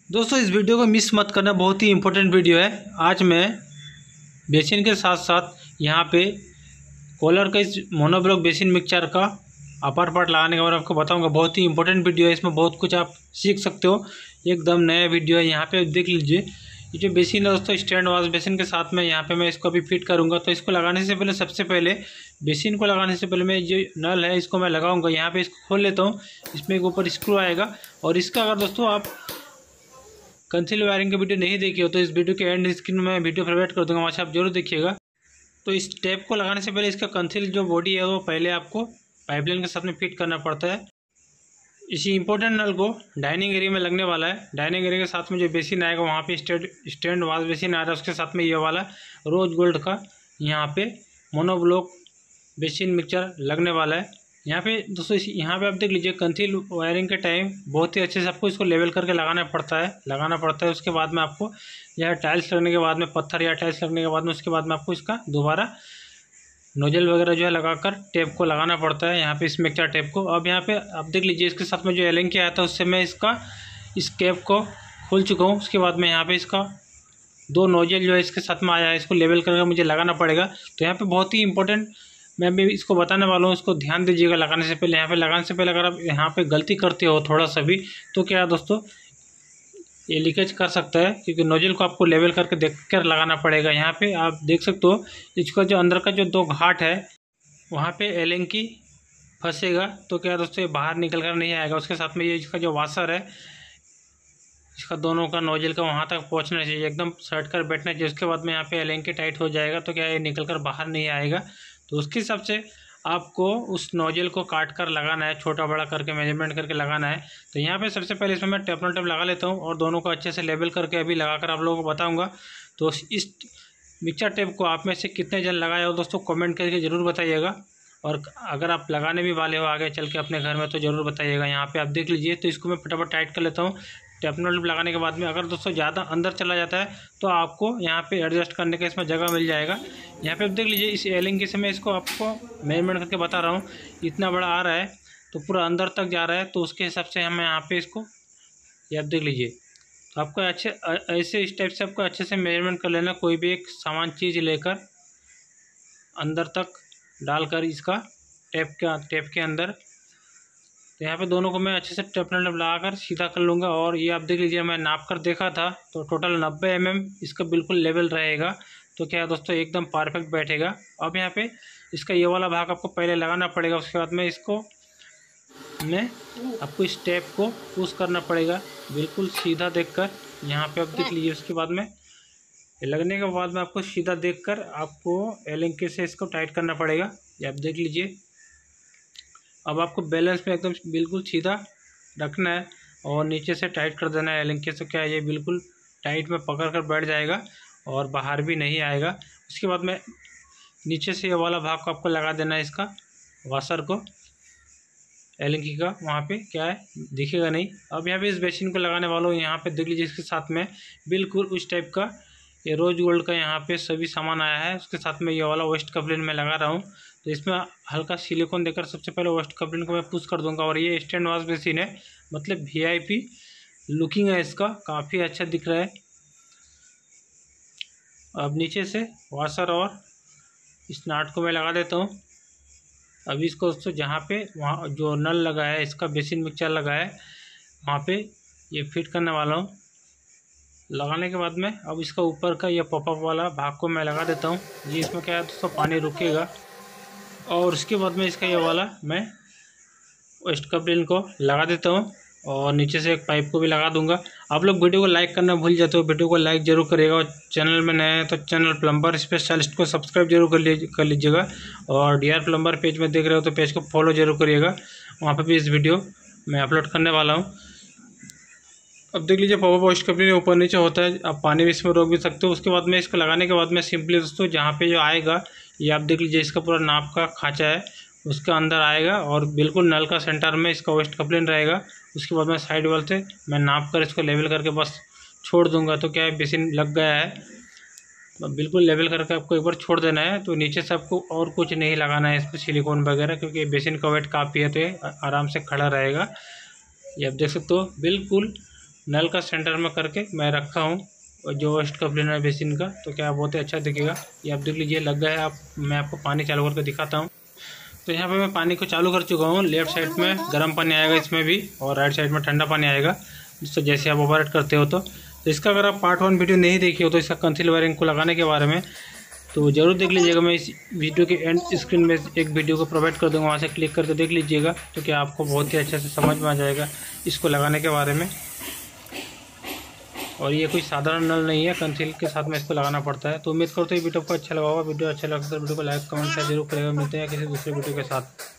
दोस्तों इस वीडियो को मिस मत करना, बहुत ही इंपॉर्टेंट वीडियो है। आज मैं बेसिन के साथ साथ यहाँ पे कॉलर का इस मोनोब्लॉक बेसिन मिक्सचर का अपर पार्ट लगाने के बारे में आपको बताऊंगा। बहुत ही इंपॉर्टेंट वीडियो है, इसमें बहुत कुछ आप सीख सकते हो। एकदम नया वीडियो है। यहाँ पे देख लीजिए, ये जो बेसिन है दोस्तों, स्टैंड वॉश बेसिन के साथ में यहाँ पे मैं इसको अभी फिट करूँगा। तो इसको लगाने से पहले, सबसे पहले बेसिन को लगाने से पहले मैं जो नल है इसको मैं लगाऊंगा। यहाँ पे इसको खोल लेता हूँ। इसमें एक ऊपर स्क्रू आएगा और इसका अगर दोस्तों आप कंसील वायरिंग की वीडियो नहीं देखी हो तो इस वीडियो के एंड स्क्रीन में वीडियो प्रोवाइड कर दूंगा, वहाँ से आप जरूर देखिएगा। तो इस टेप को लगाने से पहले इसका कंसील जो बॉडी है वो पहले आपको पाइपलाइन के साथ में फिट करना पड़ता है। इसी इंपॉर्टेंट नल को डाइनिंग एरिया में लगने वाला है। डाइनिंग एरिया के साथ में जो बेसिन आएगा वहाँ पे स्टैंड वॉश बेसिन आ रहा है, उसके साथ में ये वाला रोज गोल्ड का यहाँ पे मोनोब्लॉक बेसिन मिक्सचर लगने वाला है। यहाँ पे दोस्तों यहाँ पे आप देख लीजिए, कंसील वायरिंग के टाइम बहुत ही अच्छे से आपको इसको लेवल करके लगाना पड़ता है। उसके बाद में आपको यह टाइल्स लगने के बाद में, पत्थर या टाइल्स लगने के बाद में, उसके बाद में आपको इसका दोबारा नोजल वगैरह जो है लगाकर टेप को लगाना पड़ता है यहाँ पे, इस मिक्सचर टेप को। अब यहाँ पे आप देख लीजिए, इसके साथ में जो एलेंकी आया था उससे मैं इस कैप को खोल चुका हूँ। उसके बाद में यहाँ पे इसका दो नोजल जो है इसके साथ में आया है, इसको लेवल करके मुझे लगाना पड़ेगा। तो यहाँ पे बहुत ही इंपॉर्टेंट मैं भी इसको बताने वाला हूँ, इसको ध्यान दीजिएगा लगाने से पहले। यहाँ पे लगाने से पहले अगर आप यहाँ पे गलती करते हो थोड़ा सा भी, तो क्या है दोस्तों, ये लीकेज कर सकता है, क्योंकि नोजल को आपको लेवल करके देख कर लगाना पड़ेगा। यहाँ पे आप देख सकते हो, इसका जो अंदर का जो दो घाट है वहाँ पे एलेंकी फंसेगा, तो क्या दोस्तों ये बाहर निकल कर नहीं आएगा। उसके साथ में ये इसका जो वाशर है, इसका दोनों का नोजल का वहाँ तक पहुँचना चाहिए, एकदम सट कर बैठना चाहिए। उसके बाद में यहाँ पे एलेंकी टाइट हो जाएगा, तो क्या ये निकल कर बाहर नहीं आएगा। तो उसके हिसाब से आपको उस नोजल को काट कर लगाना है, छोटा बड़ा करके मेजरमेंट करके लगाना है। तो यहाँ पे सबसे पहले इसमें मैं टेपनल टेप लगा लेता हूँ और दोनों को अच्छे से लेवल करके अभी लगाकर आप लोगों को बताऊँगा। तो इस मिक्सचर टेप को आप में से कितने जन लगाए हो दोस्तों, कमेंट करके ज़रूर बताइएगा। और अगर आप लगाने भी वाले हो आगे चल के अपने घर में, तो ज़रूर बताइएगा। यहाँ पे आप देख लीजिए, तो इसको मैं फटाफट टाइट कर लेता हूँ। टेपनल लगाने के बाद में अगर दोस्तों ज़्यादा अंदर चला जाता है तो आपको यहाँ पे एडजस्ट करने का इसमें जगह मिल जाएगा। यहाँ पे आप देख लीजिए, इस एलिंग से मैं इसको आपको मेजरमेंट करके बता रहा हूँ। इतना बड़ा आ रहा है तो पूरा अंदर तक जा रहा है, तो उसके हिसाब से हमें यहाँ पे इसको, ये आप देख लीजिए। तो आपको ऐसे इस टाइप से आपको अच्छे से मेजरमेंट कर लेना। कोई भी एक सामान चीज़ लेकर अंदर तक डालकर इसका टेप के अंदर, तो यहाँ पे दोनों को मैं अच्छे से टेपनल लगाकर सीधा कर लूँगा। और ये आप देख लीजिए, मैं नाप कर देखा था तो टोटल 90 mm इसका बिल्कुल लेवल रहेगा। तो क्या है दोस्तों, एकदम परफेक्ट बैठेगा। अब यहाँ पे इसका ये वाला भाग आपको पहले लगाना पड़ेगा। उसके बाद में आपको इस टेप को पुश करना पड़ेगा, बिल्कुल सीधा देखकर। यहाँ पे आप देख लीजिए, उसके बाद में लगने के बाद में आपको सीधा देखकर आपको एलेंके से इसको टाइट करना पड़ेगा। ये आप देख लीजिए। अब आपको बैलेंस में एकदम बिल्कुल सीधा रखना है और नीचे से टाइट कर देना है एलेंके से। क्या है, ये बिल्कुल टाइट में पकड़ कर बैठ जाएगा और बाहर भी नहीं आएगा। उसके बाद में नीचे से ये वाला भाग को आपको लगा देना है, इसका वाशर को एलेंकी का, वहाँ पे क्या है दिखेगा नहीं। अब यहाँ पे इस बेसिन को लगाने वाला हूँ। यहाँ पे देख लीजिए, इसके साथ में बिल्कुल उस टाइप का ये रोज गोल्ड का यहाँ पे सभी सामान आया है। उसके साथ में ये वाला वेस्ट कपलिन मैं लगा रहा हूँ। तो इसमें हल्का सिलिकॉन देकर सबसे पहले वेस्ट कपलिन को मैं पुश कर दूंगा। और ये स्टैंड वॉश बेसिन है, मतलब VIP लुकिंग है इसका, काफ़ी अच्छा दिख रहा है। अब नीचे से वाशर और इस नाट को मैं लगा देता हूँ। अभी इसको दोस्तों जहाँ पे वहाँ जो नल लगा है, इसका बेसिन मिक्सचर लगा है, वहाँ पे ये फिट करने वाला हूँ। लगाने के बाद में अब इसका ऊपर का ये पॉपअप वाला भाग को मैं लगा देता हूँ जी। इसमें क्या है दोस्तों, पानी रुकेगा। और उसके बाद में इसका ये वाला मैं वेस्ट कपलिन को लगा देता हूँ और नीचे से एक पाइप को भी लगा दूंगा। आप लोग वीडियो को लाइक करना भूल जाते हो, वीडियो को लाइक जरूर करिएगा। और चैनल में नए हैं तो चैनल प्लम्बर स्पेशलिस्ट को सब्सक्राइब जरूर कर लीजिएगा। और DR प्लम्बर पेज में देख रहे हो तो पेज को फॉलो जरूर करिएगा, वहाँ पर भी इस वीडियो मैं अपलोड करने वाला हूँ। अब देख लीजिए, पॉपअप वेस्ट कपलिन ऊपर नीचे होता है, आप पानी भी इसमें रोक भी सकते हो। उसके बाद में इसको लगाने के बाद में सिंपली दोस्तों जहाँ पे जो आएगा, ये आप देख लीजिए, इसका पूरा नाप का खाँचा है, उसके अंदर आएगा और बिल्कुल नल का सेंटर में इसका वेस्ट कपलिन रहेगा। उसके बाद में साइड वाल से मैं नाप कर इसको लेवल करके बस छोड़ दूंगा। तो क्या है, बेसिन लग गया है, तो बिल्कुल लेवल करके आपको एक बार छोड़ देना है। तो नीचे से आपको और कुछ नहीं लगाना है इसमें सिलिकॉन वगैरह, क्योंकि बेसिन का वेट काफ़ी है तो ये आराम से खड़ा रहेगा। ये आप देख सकते हो, बिल्कुल नल का सेंटर में करके मैं रखा हूँ, और जो वेस्ट का क्लीनर है बेसिन का, तो क्या बहुत ही अच्छा दिखेगा। ये आप देख लीजिए लग गया है। मैं आपको पानी चालू करके दिखाता हूँ। तो यहाँ पे मैं पानी को चालू कर चुका हूँ। लेफ्ट साइड में गर्म पानी आएगा इसमें भी, और राइट साइड में ठंडा पानी आएगा, जिससे जैसे आप ऑपरेट करते हो। तो इसका अगर आप पार्ट 1 वीडियो नहीं देखी हो तो इसका कंसील वायरिंग को लगाने के बारे में, तो ज़रूर देख लीजिएगा। मैं इस वीडियो के एंड स्क्रीन में एक वीडियो को प्रोवाइड कर दूँगा, वहाँ से क्लिक करके देख लीजिएगा, तो क्या आपको बहुत ही अच्छे से समझ में आ जाएगा इसको लगाने के बारे में। और ये कोई साधारण नल नहीं है, कंसील के साथ में इसको लगाना पड़ता है। तो उम्मीद करते हैं वीडियो को अच्छा लगा होगा। वीडियो अच्छा लगता है तो वीडियो को लाइक कमेंट शेयर जरूर करेगा। मिलते हैं किसी दूसरे वीडियो के साथ।